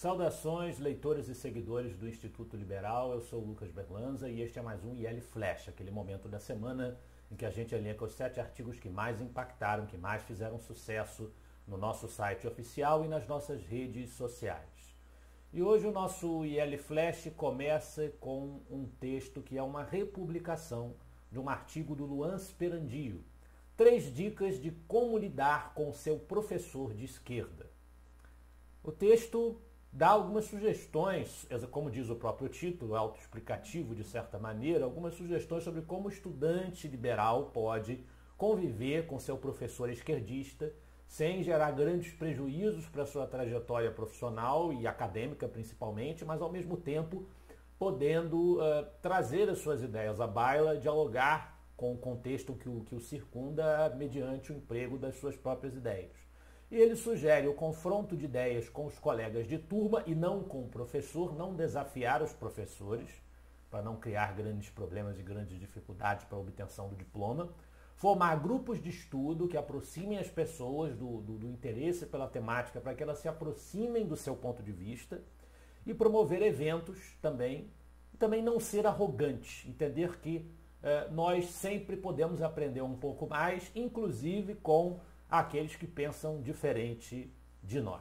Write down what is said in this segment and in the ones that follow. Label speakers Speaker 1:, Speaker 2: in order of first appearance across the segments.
Speaker 1: Saudações, leitores e seguidores do Instituto Liberal. Eu sou o Lucas Berlanza e este é mais um IL Flash, aquele momento da semana em que a gente elenca os 7 artigos que mais impactaram, que mais fizeram sucesso no nosso site oficial e nas nossas redes sociais. E hoje o nosso IL Flash começa com um texto que é uma republicação de um artigo do Luan Sperandio. 3 dicas de como lidar com seu professor de esquerda. O texto dá algumas sugestões, como diz o próprio título, autoexplicativo de certa maneira, algumas sugestões sobre como o estudante liberal pode conviver com seu professor esquerdista sem gerar grandes prejuízos para sua trajetória profissional e acadêmica principalmente, mas ao mesmo tempo podendo trazer as suas ideias à baila, dialogar com o contexto que o circunda mediante o emprego das suas próprias ideias. E ele sugere o confronto de ideias com os colegas de turma e não com o professor, não desafiar os professores, para não criar grandes problemas e grandes dificuldades para a obtenção do diploma, formar grupos de estudo que aproximem as pessoas do interesse pela temática para que elas se aproximem do seu ponto de vista e promover eventos também não ser arrogante, entender que nós sempre podemos aprender um pouco mais, inclusive com aqueles que pensam diferente de nós.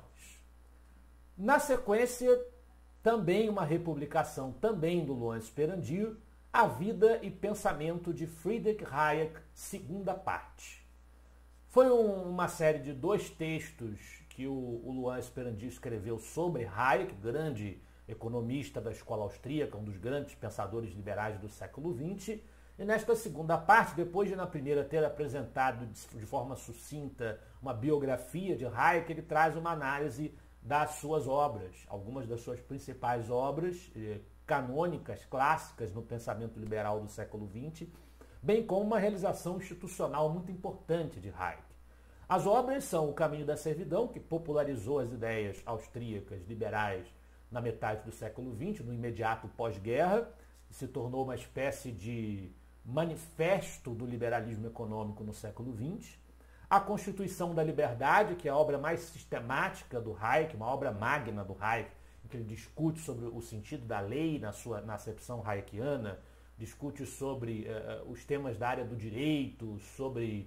Speaker 1: Na sequência, também uma republicação também do Luan Sperandio, A Vida e Pensamento de Friedrich Hayek, segunda parte. Foi uma série de 2 textos que o Luan Sperandio escreveu sobre Hayek, grande economista da escola austríaca, um dos grandes pensadores liberais do século XX. E nesta segunda parte, depois de na primeira ter apresentado de forma sucinta uma biografia de Hayek, ele traz uma análise das suas obras, algumas das suas principais obras canônicas, clássicas no pensamento liberal do século XX, bem como uma realização institucional muito importante de Hayek. As obras são O Caminho da Servidão, que popularizou as ideias austríacas liberais na metade do século XX, no imediato pós-guerra, e se tornou uma espécie de manifesto do liberalismo econômico no século XX. A Constituição da Liberdade, que é a obra mais sistemática do Hayek, uma obra magna do Hayek, em que ele discute sobre o sentido da lei na acepção hayekiana, discute sobre os temas da área do direito, sobre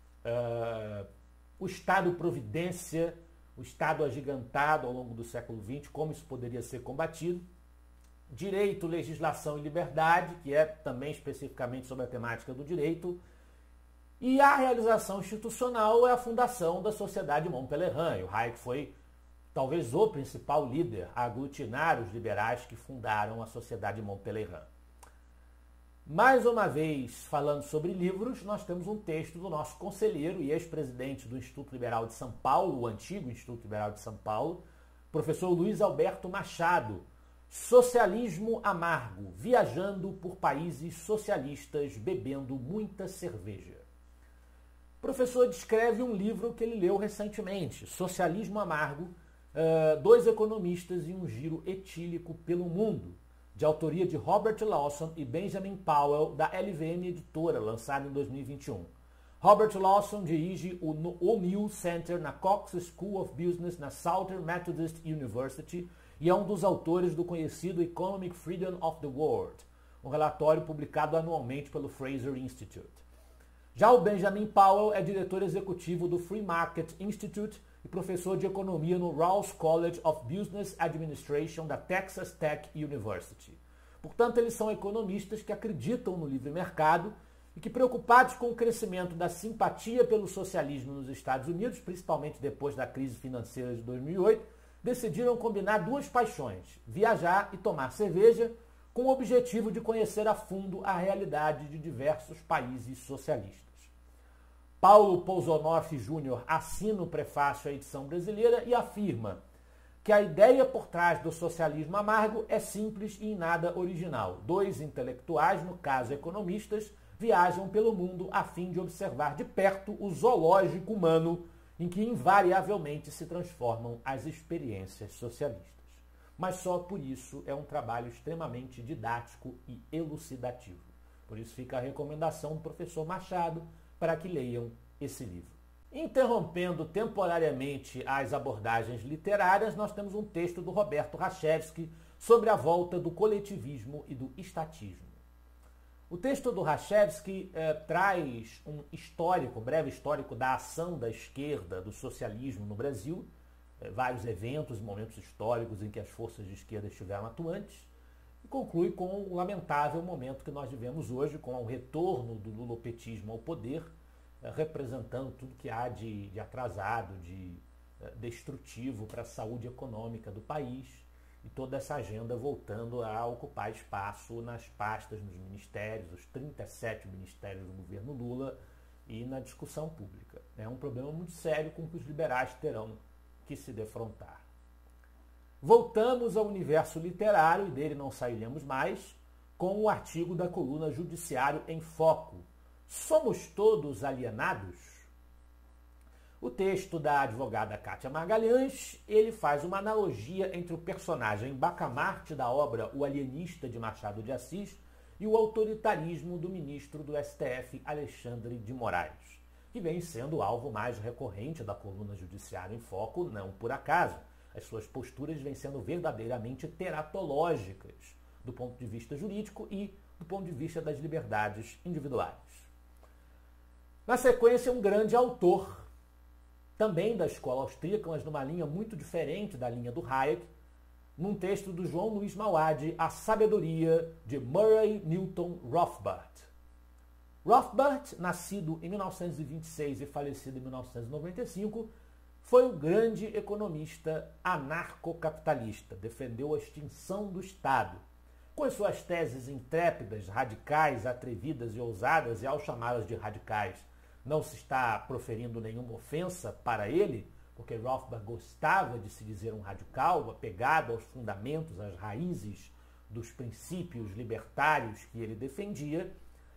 Speaker 1: o Estado-providência, o Estado agigantado ao longo do século XX, como isso poderia ser combatido. Direito, Legislação e Liberdade, que é também especificamente sobre a temática do direito. E a realização institucional é a fundação da Sociedade Mont Pelerin. O Hayek foi talvez o principal líder a aglutinar os liberais que fundaram a Sociedade Mont Pelerin. Mais uma vez, falando sobre livros, nós temos um texto do nosso conselheiro e ex-presidente do Instituto Liberal de São Paulo, o antigo Instituto Liberal de São Paulo, professor Luiz Alberto Machado, Socialismo Amargo, viajando por países socialistas, bebendo muita cerveja. O professor descreve um livro que ele leu recentemente, Socialismo Amargo, 2 economistas e um giro etílico pelo mundo, de autoria de Robert Lawson e Benjamin Powell, da LVM Editora, lançado em 2021. Robert Lawson dirige o O'Neill Center na Cox School of Business na Southern Methodist University e é um dos autores do conhecido Economic Freedom of the World, um relatório publicado anualmente pelo Fraser Institute. Já o Benjamin Powell é diretor executivo do Free Market Institute e professor de economia no Rawls College of Business Administration da Texas Tech University. Portanto, eles são economistas que acreditam no livre mercado e que, preocupados com o crescimento da simpatia pelo socialismo nos Estados Unidos, principalmente depois da crise financeira de 2008, decidiram combinar 2 paixões, viajar e tomar cerveja, com o objetivo de conhecer a fundo a realidade de diversos países socialistas. Paulo Pousonoff Jr. assina o prefácio à edição brasileira e afirma que a ideia por trás do socialismo amargo é simples e em nada original. 2 intelectuais, no caso economistas, viajam pelo mundo a fim de observar de perto o zoológico humano em que invariavelmente se transformam as experiências socialistas. Mas só por isso é um trabalho extremamente didático e elucidativo. Por isso fica a recomendação do professor Machado para que leiam esse livro. Interrompendo temporariamente as abordagens literárias, nós temos um texto do Roberto Rachevsky sobre a volta do coletivismo e do estatismo. O texto do Rachevsky traz um histórico, breve histórico da ação da esquerda, do socialismo no Brasil, vários eventos e momentos históricos em que as forças de esquerda estiveram atuantes, e conclui com o lamentável momento que nós vivemos hoje, com o retorno do lulopetismo ao poder, representando tudo que há de atrasado, de destrutivo para a saúde econômica do país, e toda essa agenda voltando a ocupar espaço nas pastas, nos ministérios, os 37 ministérios do governo Lula, e na discussão pública. É um problema muito sério com que os liberais terão que se defrontar. Voltamos ao universo literário, e dele não sairemos mais, com o artigo da coluna Judiciário em Foco. Somos todos alienados? O texto da advogada Kátia Magalhães, ele faz uma analogia entre o personagem Bacamarte da obra O Alienista de Machado de Assis e o autoritarismo do ministro do STF, Alexandre de Moraes, que vem sendo o alvo mais recorrente da coluna Judiciário em Foco, não por acaso. As suas posturas vêm sendo verdadeiramente teratológicas do ponto de vista jurídico e do ponto de vista das liberdades individuais. Na sequência, um grande autor, também da escola austríaca, mas numa linha muito diferente da linha do Hayek, num texto do João Luiz Mauad, A Sabedoria de Murray Newton Rothbard. Rothbard, nascido em 1926 e falecido em 1995, foi um grande economista anarcocapitalista, defendeu a extinção do Estado. Com as suas teses intrépidas, radicais, atrevidas e ousadas, e ao chamá-las de radicais, não se está proferindo nenhuma ofensa para ele, porque Rothbard gostava de se dizer um radical, apegado aos fundamentos, às raízes dos princípios libertários que ele defendia.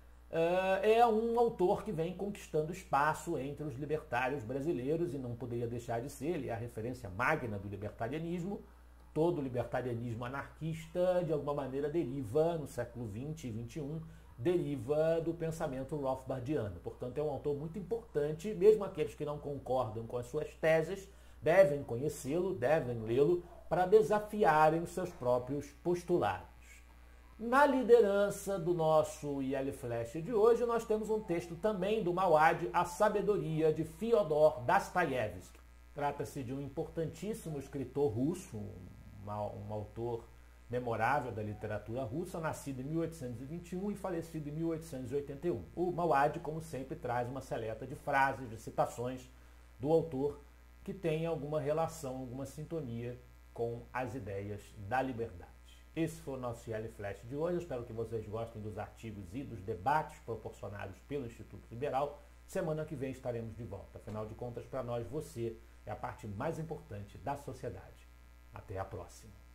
Speaker 1: É um autor que vem conquistando espaço entre os libertários brasileiros, e não poderia deixar de ser, ele é a referência magna do libertarianismo. Todo libertarianismo anarquista, de alguma maneira, deriva, no século XX e XXI, deriva do pensamento rothbardiano. Portanto, é um autor muito importante, mesmo aqueles que não concordam com as suas teses, devem conhecê-lo, devem lê-lo, para desafiarem os seus próprios postulados. Na liderança do nosso IL Flash de hoje, nós temos um texto também do Mauad, A Sabedoria de Fyodor Dostoiévski. Trata-se de um importantíssimo escritor russo, um autor memorável da literatura russa, nascido em 1821 e falecido em 1881. O Mauad, como sempre, traz uma seleta de frases, de citações do autor que tem alguma relação, alguma sintonia com as ideias da liberdade. Esse foi o nosso IL Flash de hoje. Eu espero que vocês gostem dos artigos e dos debates proporcionados pelo Instituto Liberal. Semana que vem estaremos de volta. Afinal de contas, para nós, você é a parte mais importante da sociedade. Até a próxima.